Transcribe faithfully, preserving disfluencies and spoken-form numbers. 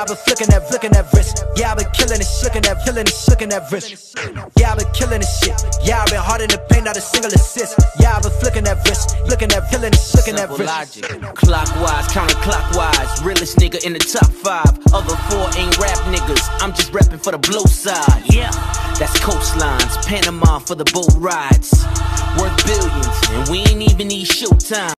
I've been flicking that, flicking that wrist. Yeah, I've been killing this, shooking that, killing this, shooking that wrist. Yeah, I've been killing this shit. Yeah, I've been hard in the paint, not a single assist. Yeah, I've been flicking that wrist, looking at, killing this, shooking that wrist. Logic. Clockwise, counterclockwise, realest nigga in the top five. Other four ain't rap niggas, I'm just reppin' for the blue side. Yeah, that's coastlines, Panama for the boat rides. Worth billions, and we ain't even need showtime.